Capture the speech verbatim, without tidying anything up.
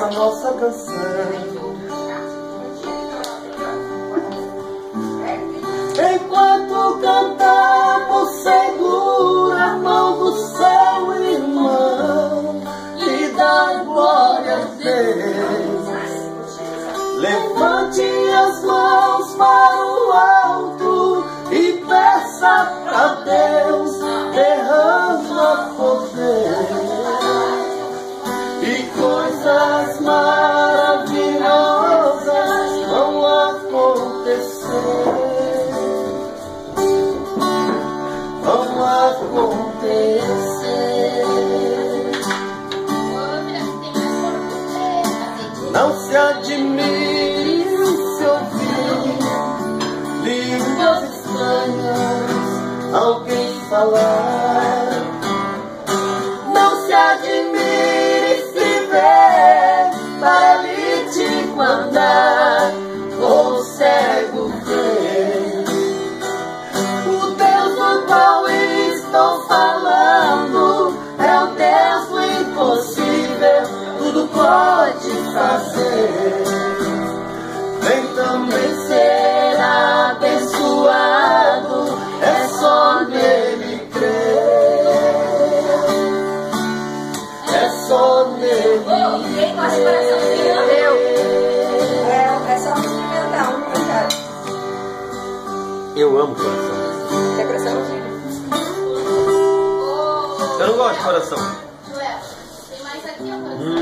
a nossa canção. Enquanto cantamos, segura a mão do seu irmão e dá glória a Deus. Levante as mãos para o alto e peça pra Deus, derrama poder e coisas maravilhosas vão acontecer. Vão acontecer. Não se admire se ouvir línguas estranhas alguém falar. Não se admire se ver paralítico andar ou cego ver. O Deus do qual estou falando é o Deus do impossível, tudo pode fazer. Vem também ser abençoado, é só nele crer, é só nele crer. É só experimentar um cantar. Eu amo coração. Quer coraçãozinho? Eu não gosto de coração. Joel, tem mais aqui, ó. Hum.